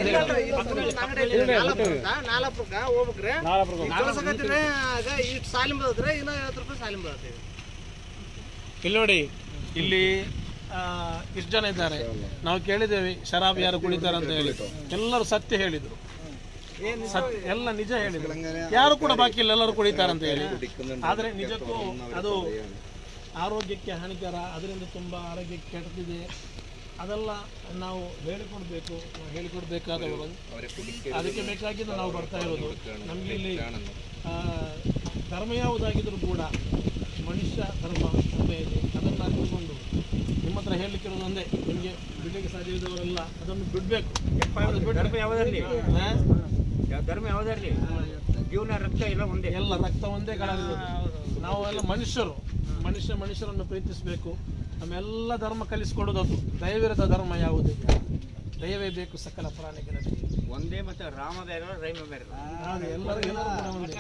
ನಾಲ್ಕು ರೂಪಾಯಿ ಹೋಗ್ಬೇಕ್ರೆ ಕಳ್ಸಕತ್ತಿದ್ರೆ ಆಗ ಇಷ್ಟು ಸಾಲಿಂ ಬದತ್ರೆ ಇನ್ನೂ ಐವತ್ತು ರೂಪಾಯಿ ಸಾಲಿಂ ಬದತ್ತೀವಿ. ಇಲ್ಲಿ ನೋಡಿ, ಇಲ್ಲಿ ಇಷ್ಟು ಜನ ಇದ್ದಾರೆ. ನಾವು ಕೇಳಿದ್ದೇವೆ ಶರಾಬ್ ಯಾರು ಕುಡಿತಾರೆ ಅಂತ ಹೇಳಿ. ಎಲ್ಲರೂ ಸತ್ಯ ಹೇಳಿದ್ರು, ಸತ್ಯ ಎಲ್ಲ ನಿಜ ಹೇಳಿದ್ರು. ಯಾರು ಕೂಡ ಬಾಕಿ ಇಲ್ಲ, ಎಲ್ಲರೂ ಕುಡಿತಾರೆ ಅಂತ ಹೇಳಿ. ಆದರೆ ನಿಜಕ್ಕೂ ಅದು ಆರೋಗ್ಯಕ್ಕೆ ಹಾನಿಕರ, ಅದರಿಂದ ತುಂಬ ಆರೋಗ್ಯಕ್ಕೆ ಕೆಟ್ಟದಿದೆ. ಅದೆಲ್ಲ ನಾವು ಹೇಳಿಕೊಡ್ಬೇಕು, ಹೇಳಿಕೊಡ್ಬೇಕಾದವರು. ಅದಕ್ಕೆ ಬೇಕಾಗಿದ್ದು ನಾವು ಬರ್ತಾ ಇರೋದು. ನಮಗೆ ಇಲ್ಲಿ ಧರ್ಮ ಯಾವುದಾಗಿದ್ರೂ ಕೂಡ ಮನುಷ್ಯ ಧರ್ಮ ಅಂತ ಇದೆ. ಅದನ್ನು ಅರಿತುಕೊಂಡು ನಿಮ್ಮ ಹತ್ರ ಹೇಳಲಿಕ್ಕಿರೋದು ಒಂದೇ, ನಿಮಗೆ ಬಿಡಲಿಕ್ಕೆ ಸಾಧ್ಯವಿದ್ದವರೆಲ್ಲ ಅದನ್ನು ಬಿಡಬೇಕು. ಧರ್ಮ ಯಾವುದರಲ್ಲಿ ಧರ್ಮ ಯಾವುದರಲ್ಲಿ ಜೀವನ ರಕ್ತ ಎಲ್ಲ ಒಂದೇ, ಎಲ್ಲ ರಕ್ತ ಒಂದೇ ಗಳಾಗಿದೆ. ನಾವು ಎಲ್ಲ ಮನುಷ್ಯರು, ಮನುಷ್ಯ ಮನುಷ್ಯರನ್ನು ಪ್ರೀತಿಸಬೇಕು. ನಮ್ಮೆಲ್ಲ ಧರ್ಮ ಕಲಿಸಿಕೊಡೋದು ಅದು. ದಯವಿರದ ಧರ್ಮ ಯಾವುದಿಲ್ಲ, ದಯವೇ ಬೇಕು ಸಕಲ ಪ್ರಾಣಿಗಳಿಗೆ ಒಂದೇ. ಮತ್ತೆ ರಾಮ ಬೇರೆ ರೈಮ ಬೇರೆ, ಎಲ್ಲರೂ ಎಲ್ಲರೂ ಒಂದೇ.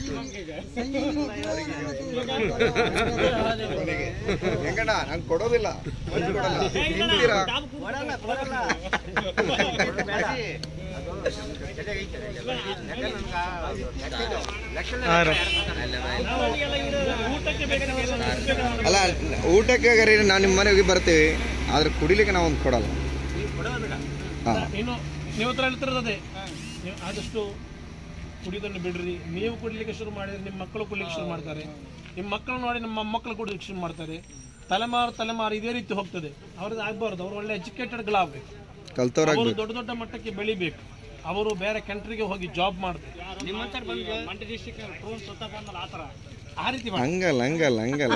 ಹೆಂಗಣ್ಣ ನಂಗೆ ಕೊಡೋದಿಲ್ಲ, ತಿಂತೀರಾ? ಅಲ್ಲ, ಊಟಕ್ಕೆ ಗರಿ ನಾವು ನಿಮ್ಮ ಮನೆಗೆ ಬರ್ತೀವಿ, ಆದ್ರೆ ಕುಡಿಲಿಕ್ಕೆ ನಾವು ಒಂದು ಕೊಡಲ್ಲ. ಇನ್ನು ನೀವು ಹತ್ರ ಹೇಳ್ತಿರೋದೇ, ನೀವು ಆದಷ್ಟು ಕುಡಿಯೋದನ್ನು ಬಿಡ್ರಿ. ನೀವು ಕುಡಿಲಿಕ್ಕೆ ಶುರು ಮಾಡಿದ್ರೆ ನಿಮ್ಮ ಮಕ್ಕಳು ಕುಡಿಲಿಕ್ಕೆ ಶುರು ಮಾಡ್ತಾರೆ. ನಿಮ್ಮ ಮಕ್ಕಳು ನೋಡಿ ನಮ್ಮ ಮಕ್ಕಳು ಕುಡಿಲಿಕ್ಕೆ ಶುರು ಮಾಡ್ತಾರೆ. ತಲೆಮಾರು ತಲೆಮಾರು ಇದೇ ರೀತಿ ಹೋಗ್ತದೆ. ಅವ್ರದ್ದು ಆಗ್ಬಾರ್ದು. ಅವರು ಒಳ್ಳೆ ಎಜುಕೇಟೆಡ್ಗಳಾಗಬೇಕು, ಅವರು ದೊಡ್ಡ ದೊಡ್ಡ ಮಟ್ಟಕ್ಕೆ ಬೆಳಿಬೇಕು, ಅವರು ಬೇರೆ ಕಂಟ್ರಿಗೆ ಹೋಗಿ ಜಾಬ್ ಮಾಡಬೇಕು. ಆ ರೀತಿ ಹಂಗಲ್ಲ ಹಂಗಲ್ಲ ಹಂಗಲ್ಲ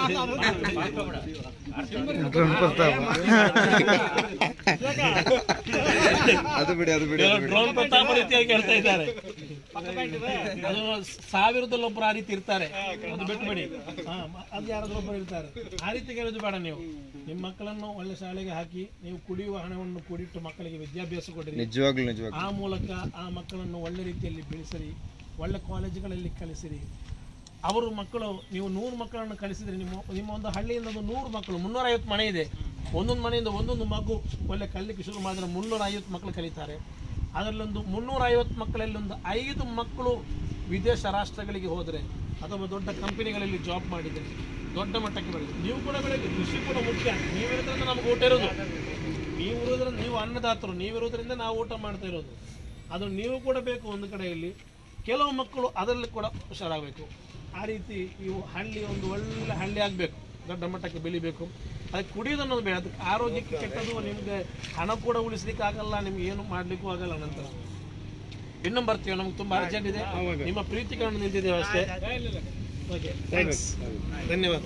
ಅದು ಬಿಡಿ ಅದು ಬಿಡಿ ಡ್ರೋನ್ ಪ್ರತಾಪ ರೀತಿಯಾಗಿ ಹೇಳ್ತಾ ಇದ್ದಾರೆ. ಅದು ಸಾವಿರದಲ್ಲಿ ಒಬ್ರು ಆ ರೀತಿ ಇರ್ತಾರೆ, ಅದು ಬಿಟ್ಬಿಡಿ. ಅದು ಯಾರಾದ್ರೂ ಒಬ್ಬರು ಇರ್ತಾರೆ. ಆ ರೀತಿ ಕೇಳೋದು ಬೇಡ. ನೀವು ನಿಮ್ಮ ಮಕ್ಕಳನ್ನು ಒಳ್ಳೆ ಶಾಲೆಗೆ ಹಾಕಿ, ನೀವು ಕುಡಿಯುವ ಹಣವನ್ನು ಕೂಡಿಟ್ಟು ಮಕ್ಕಳಿಗೆ ವಿದ್ಯಾಭ್ಯಾಸ ಕೊಡಿರಿ. ನಿಜವಾಗ್ಲೂ ನಿಜವಾಗ್ಲೂ ಆ ಮೂಲಕ ಆ ಮಕ್ಕಳನ್ನು ಒಳ್ಳೆ ರೀತಿಯಲ್ಲಿ ಬೆಳೆಸಿರಿ, ಒಳ್ಳೆ ಕಾಲೇಜುಗಳಲ್ಲಿ ಕಲಿಸಿರಿ. ಅವರು ಮಕ್ಕಳು, ನೀವು ನೂರು ಮಕ್ಕಳನ್ನು ಕಲಿಸಿದ್ರೆ ನಿಮ್ಮ ನಿಮ್ಮ ಒಂದು ಹಳ್ಳಿಯಿಂದ ಒಂದು ನೂರು ಮಕ್ಕಳು, ಮುನ್ನೂರ ಐವತ್ತು ಮನೆ ಇದೆ, ಒಂದೊಂದು ಮನೆಯಿಂದ ಒಂದೊಂದು ಮಗು ಒಳ್ಳೆ ಕಲಿಲಿಕ್ಕೆ ಶುರು ಮಾಡಿದ್ರೆ ಮುನ್ನೂರ ಐವತ್ತು ಮಕ್ಕಳು ಕಲಿತಾರೆ. ಅದರಲ್ಲೊಂದು ಮುನ್ನೂರ ಐವತ್ತು ಮಕ್ಕಳಲ್ಲಿ ಒಂದು ಐದು ಮಕ್ಕಳು ವಿದೇಶ ರಾಷ್ಟ್ರಗಳಿಗೆ ಹೋದರೆ ಅಥವಾ ದೊಡ್ಡ ಕಂಪನಿಗಳಲ್ಲಿ ಜಾಬ್ ಮಾಡಿದರೆ ದೊಡ್ಡ ಮಟ್ಟಕ್ಕೆ ಬೆಳೆದು. ನೀವು ಕೂಡ ಬೆಳಗ್ಗೆ ಕೃಷಿ ಕೂಡ ಮುಖ್ಯ. ನೀವಿರೋದ್ರಿಂದ ನಮ್ಗೆ ಊಟ ಇರೋದು, ನೀವು ಇರೋದ್ರಿಂದ ನೀವು ಅನ್ನದಾತರು, ನೀವಿರೋದ್ರಿಂದ ನಾವು ಊಟ ಮಾಡ್ತಾ ಇರೋದು. ಅದು ನೀವು ಕೂಡ ಬೇಕು. ಒಂದು ಕಡೆಯಲ್ಲಿ ಕೆಲವು ಮಕ್ಕಳು ಅದರಲ್ಲಿ ಕೂಡ ಹುಷಾರಾಗಬೇಕು. ಆ ರೀತಿ ಇವು ಹಳ್ಳಿ ಒಂದು ಒಳ್ಳೆ ಹಳ್ಳಿ ಆಗಬೇಕು, ದೊಡ್ಡ ಮಟ್ಟಕ್ಕೆ ಬೆಳಿಬೇಕು. ಅದಕ್ಕೆ ಕುಡಿಯೋದು ಅನ್ನೋದು ಬೇಡ, ಅದಕ್ಕೆ ಆರೋಗ್ಯಕ್ಕೆ ಕೆಟ್ಟದು. ನಿಮಗೆ ಹಣ ಕೂಡ ಉಳಿಸ್ಲಿಕ್ಕೆ ಆಗಲ್ಲ, ನಿಮ್ಗೆ ಏನು ಮಾಡಲಿಕ್ಕೂ ಆಗಲ್ಲ. ನಂತರ ಇನ್ನೊಂದು ಬರ್ತೀವಿ, ನಮ್ಗೆ ತುಂಬ ಅರ್ಜೆಂಟ್ ಇದೆ. ನಿಮ್ಮ ಪ್ರೀತಿಗಳನ್ನು ನಿಂತಿದ್ದೇವೆ ಅಷ್ಟೇ. ಓಕೆ, ಥ್ಯಾಂಕ್ಸ್, ಧನ್ಯವಾದ.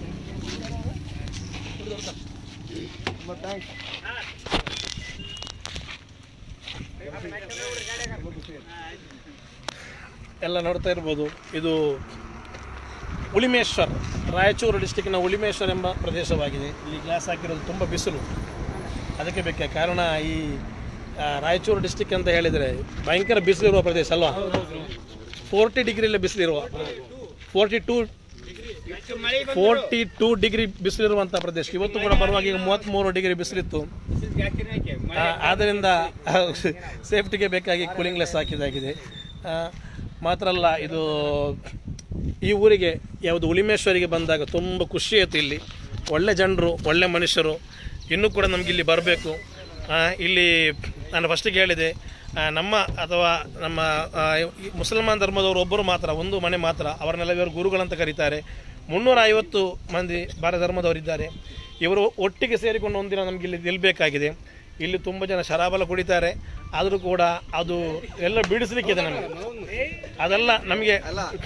ಎಲ್ಲ ನೋಡ್ತಾ ಇರ್ಬೋದು, ಇದು ಉಳಿಮೇಶ್ವರ್, ರಾಯಚೂರು ಡಿಸ್ಟಿಕ್ನ ಉಳಿಮೇಶ್ವರ್ ಎಂಬ ಪ್ರದೇಶವಾಗಿದೆ. ಇಲ್ಲಿ ಗ್ಲಾಸ್ ಹಾಕಿರೋದು ತುಂಬ ಬಿಸಿಲು, ಅದಕ್ಕೆ ಬೇಕಾ ಕಾರಣ. ಈ ರಾಯಚೂರು ಡಿಸ್ಟಿಕ್ ಅಂತ ಹೇಳಿದರೆ ಭಯಂಕರ ಬಿಸಿಲಿರುವ ಪ್ರದೇಶ ಅಲ್ವಾ? ಫೋರ್ಟಿ ಡಿಗ್ರಿಯಲ್ಲಿ ಬಿಸಿಲಿರುವ, forty two forty two degree ಬಿಸಿಲಿರುವಂಥ ಪ್ರದೇಶ. ಇವತ್ತು ಕೂಡ ಬರುವಾಗ ಈಗ ಮೂವತ್ತ್ಮೂರು ಡಿಗ್ರಿ ಬಿಸಿಲಿತ್ತು. ಆದ್ದರಿಂದ ಸೇಫ್ಟಿಗೆ ಬೇಕಾಗಿ ಕೂಲಿಂಗ್ ಲೆಸ್ ಹಾಕಿದಾಗಿದೆ. ಮಾತ್ರ ಅಲ್ಲ, ಇದು ಈ ಊರಿಗೆ ಯಾವುದು ಉಳಿಮೇಶ್ವರಿಗೆ ಬಂದಾಗ ತುಂಬ ಖುಷಿ ಆಯಿತು. ಇಲ್ಲಿ ಒಳ್ಳೆ ಜನರು, ಒಳ್ಳೆ ಮನುಷ್ಯರು, ಇನ್ನೂ ಕೂಡ ನಮಗೆ ಇಲ್ಲಿ ಬರಬೇಕು. ಇಲ್ಲಿ ನಾನು ಫಸ್ಟಿಗೆ ಹೇಳಿದೆ, ನಮ್ಮ ಅಥವಾ ನಮ್ಮ ಮುಸಲ್ಮಾನ್ ಧರ್ಮದವರು ಒಬ್ಬರು ಮಾತ್ರ, ಒಂದು ಮನೆ ಮಾತ್ರ, ಅವರನ್ನೆಲ್ಲ ಇವರು ಗುರುಗಳಂತ ಕರೀತಾರೆ. ಮುನ್ನೂರ ಐವತ್ತು ಮಂದಿ ಭಾರತ ಧರ್ಮದವರಿದ್ದಾರೆ. ಇವರು ಒಟ್ಟಿಗೆ ಸೇರಿಕೊಂಡು ಒಂದಿನ ನಮಗೆ ಇಲ್ಲಿ ನಿಲ್ಲಬೇಕಾಗಿದೆ. ಇಲ್ಲಿ ತುಂಬ ಜನ ಶರಾಬೆಲ್ಲ ಕುಡಿತಾರೆ, ಆದರೂ ಕೂಡ ಅದು ಎಲ್ಲ ಬಿಡಿಸ್ಲಿಕ್ಕಿದೆ ನಮಗೆ. ಅದೆಲ್ಲ ನಮಗೆ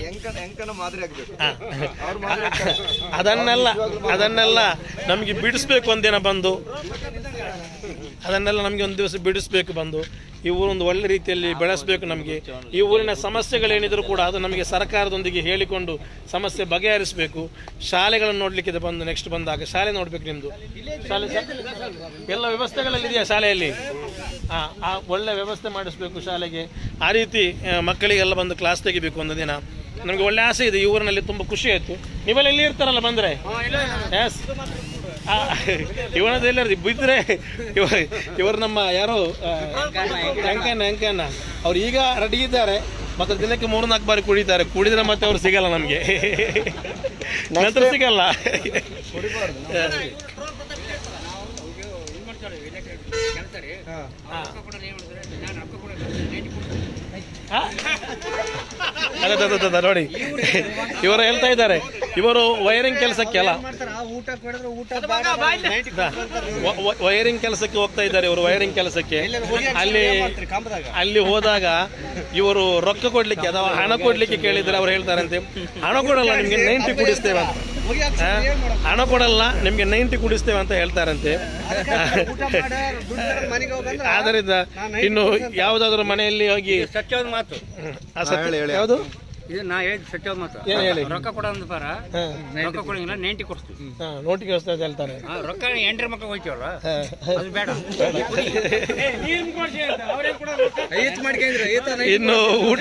ಅದನ್ನೆಲ್ಲ ಅದನ್ನೆಲ್ಲ ನಮಗೆ ಬಿಡಿಸ್ಬೇಕು ಒಂದಿನ ಬಂದು, ಅದನ್ನೆಲ್ಲ ನಮಗೆ ಒಂದು ದಿವಸ ಬಿಡಿಸ್ಬೇಕು ಬಂದು, ಈ ಊರೊಂದು ಒಳ್ಳೆ ರೀತಿಯಲ್ಲಿ ಬೆಳೆಸಬೇಕು. ನಮಗೆ ಈ ಊರಿನ ಸಮಸ್ಯೆಗಳೇನಿದ್ರು ಕೂಡ ಅದು ನಮಗೆ ಸರ್ಕಾರದೊಂದಿಗೆ ಹೇಳಿಕೊಂಡು ಸಮಸ್ಯೆ ಬಗೆಹರಿಸಬೇಕು. ಶಾಲೆಗಳನ್ನು ನೋಡಲಿಕ್ಕಿದೆ ಬಂದು, ನೆಕ್ಸ್ಟ್ ಬಂದಾಗ ಶಾಲೆ ನೋಡ್ಬೇಕು. ನಿಮ್ಮದು ಶಾಲೆ ಎಲ್ಲ ವ್ಯವಸ್ಥೆಗಳಲ್ಲಿದೆಯಾ ಶಾಲೆಯಲ್ಲಿ? ಹಾಂ, ಆ ಒಳ್ಳೆ ವ್ಯವಸ್ಥೆ ಮಾಡಿಸ್ಬೇಕು ಶಾಲೆಗೆ. ಆ ರೀತಿ ಮಕ್ಕಳಿಗೆಲ್ಲ ಬಂದು ಕ್ಲಾಸ್ ತೆಗಿಬೇಕು ಒಂದು ದಿನ. ನಮಗೆ ಒಳ್ಳೆ ಆಸೆ ಇದೆ. ಈ ಊರಿನಲ್ಲಿ ತುಂಬ ಖುಷಿ ಆಯಿತು. ನೀವೆಲ್ಲ ಇಲ್ಲಿ ಇರ್ತಾರಲ್ಲ ಬಂದರೆ? ಎಸ್, ಇವನದೆಲ್ಲ ಬಿದ್ದರೆ ಇವ ಇವರು ನಮ್ಮ ಯಾರು ಅಂಕಣ್ಣ ಅಂಕಣ್ಣ ಅವ್ರು ಈಗ ರೆಡಿ ಇದ್ದಾರೆ. ಮತ್ತು ದಿನಕ್ಕೆ ಮೂರು ನಾಲ್ಕು ಬಾರಿ ಕುಡಿತಾರೆ. ಕುಡಿದ್ರೆ ಮತ್ತೆ ಅವ್ರು ಸಿಗಲ್ಲ ನಮಗೆ, ನಂತರ ಸಿಗಲ್ಲ. ನೋಡಿ ಇವರು ಹೇಳ್ತಾ ಇದ್ದಾರೆ, ಇವರು ವೈರಿಂಗ್ ಕೆಲಸಕ್ಕೆ ಅಲ್ಲ, ವೈರಿಂಗ್ ಕೆಲಸಕ್ಕೆ ಹೋಗ್ತಾ ಇದ್ದಾರೆ. ಇವರು ವೈರಿಂಗ್ ಕೆಲಸಕ್ಕೆ ಅಲ್ಲಿ ಅಲ್ಲಿ ಹೋದಾಗ ಇವರು ರೊಕ್ಕ ಕೊಡ್ಲಿಕ್ಕೆ ಅಥವಾ ಹಣ ಕೊಡ್ಲಿಕ್ಕೆ ಕೇಳಿದ್ರೆ ಅವ್ರು ಹೇಳ್ತಾರಂತೆ, ಹಣ ಕೊಡಲ್ಲ ನಿಮ್ಗೆ ನೈಂಟಿ ಕುಡಿಸ್ತೇವೆ ಅಂತ, ಹಣ ಕೊಡಲ್ಲ ನಿಮ್ಗೆ ನೈಂಟಿ ಕುಡಿಸ್ತೇವೆ ಅಂತ ಹೇಳ್ತಾರಂತೆ. ಆದ್ದರಿಂದ ಇನ್ನು ಯಾವುದಾದ್ರೂ ಮನೆಯಲ್ಲಿ ಹೋಗಿ ಸತ್ಯವಾದ ಮಾತು ಯಾವುದು ಇದು ನಾ ಹೇಳಿದ ಸತ್ಯವಾದ ಮಾತು, ರೊಕ್ಕ ಕೊಡೋದು ಬರ ರೊಕ್ಕ ಕೊಡಂಗಿಲ್ಲ, ನೈಂಟಿ ಕೊಡ್ತೀವಿ. ನೋಟಿಗೆ ವ್ಯವಸ್ಥೆ ಹೇಳ್ತಾರೆ. ರೊಕ್ಕ ಎಂಟ್ರ ಮಕ್ಕಳು ಹೋಗ್ತೀವಲ್ಲ, ಅದು ಬೇಡ. ಇನ್ನು ಊಟ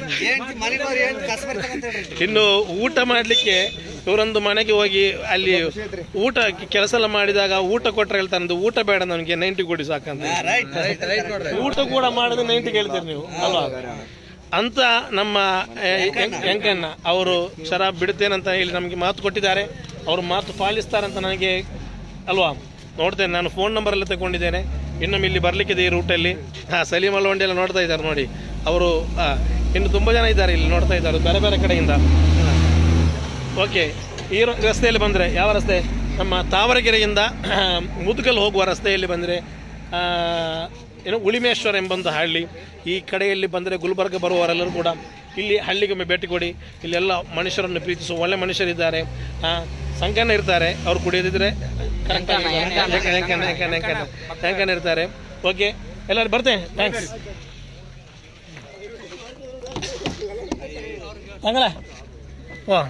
ಇನ್ನು ಊಟ ಮಾಡ್ಲಿಕ್ಕೆ ಇವರೊಂದು ಮನೆಗೆ ಹೋಗಿ ಅಲ್ಲಿ ಊಟ ಕೆಲಸ ಎಲ್ಲ ಮಾಡಿದಾಗ ಊಟ ಕೊಟ್ಟರೆ ಹೇಳ್ತಾರೆ, ಊಟ ಬೇಡ ನನಗೆ ನೈಂಟಿ ಕೊಡಿ ಸಾಕಂತ. ಊಟ ಕೂಡ ಮಾಡಿದ್ರೆ ನೈಂಟಿ ಕೇಳ್ತೀರಿ ನೀವು ಅಲ್ವಾ? ಅಂತ ನಮ್ಮ ಯಂಕಣ್ಣ ಅವರು ಶರಾಬ್ ಬಿಡ್ತೇನಂತ ಹೇಳಿ ನಮಗೆ ಮಾತು ಕೊಟ್ಟಿದ್ದಾರೆ. ಅವರು ಮಾತು ಪಾಲಿಸ್ತಾರಂತ ನನಗೆ ಅಲ್ವಾ? ನೋಡ್ತೇನೆ, ನಾನು ಫೋನ್ ನಂಬರ್ ಎಲ್ಲ ತಗೊಂಡಿದ್ದೇನೆ. ಇನ್ನೊಮ್ಮೆ ಇಲ್ಲಿ ಬರಲಿಕ್ಕಿದೆ ಈ ರೂಟಲ್ಲಿ. ಹಾಂ, ಸಲೀಮ್ ಅಲ್ವಂಡಿ ಎಲ್ಲ ನೋಡ್ತಾ ಇದ್ದಾರೆ ನೋಡಿ ಅವರು. ಇನ್ನು ತುಂಬ ಜನ ಇದ್ದಾರೆ ಇಲ್ಲಿ ನೋಡ್ತಾ ಇದ್ದಾರೆ ಬೇರೆ ಬೇರೆ ಕಡೆಯಿಂದ. ಓಕೆ, ಈ ರಸ್ತೆಯಲ್ಲಿ ಬಂದರೆ ಯಾವ ರಸ್ತೆ? ನಮ್ಮ ತಾವರಗೆರೆಯಿಂದ ಮುದುಗಲ್ ಹೋಗುವ ರಸ್ತೆಯಲ್ಲಿ ಬಂದರೆ ಏನು ಉಳಿಮೇಶ್ವರ ಎಂಬಂಥ ಹಳ್ಳಿ. ಈ ಕಡೆಯಲ್ಲಿ ಬಂದರೆ ಗುಲ್ಬರ್ಗ ಬರುವವರೆಲ್ಲರೂ ಕೂಡ ಇಲ್ಲಿ ಹಳ್ಳಿಗೊಮ್ಮೆ ಭೇಟಿ ಕೊಡಿ. ಇಲ್ಲೆಲ್ಲ ಮನುಷ್ಯರನ್ನು ಪ್ರೀತಿಸುವ ಒಳ್ಳೆ ಮನುಷ್ಯರಿದ್ದಾರೆ, ಸಂಕನ ಇರ್ತಾರೆ. ಅವ್ರು ಕುಡಿಯೋದಿದ್ರೆ ಸಂಕನ ಇರ್ತಾರೆ. ಓಕೆ, ಎಲ್ಲರೂ ಬರ್ತೇನೆ. ಥ್ಯಾಂಕ್ಸ್. ಹಂಗಲ್ಲ ವಾ,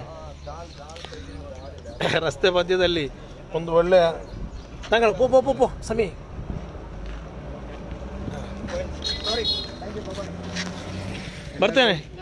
ರಸ್ತೆ ಮಧ್ಯದಲ್ಲಿ ಒಂದು ಒಳ್ಳೆಯ ನಂಗಳ ಪೋ ಪೋ ಪೋ ಸಮಿ ಬರ್ತೇನೆ.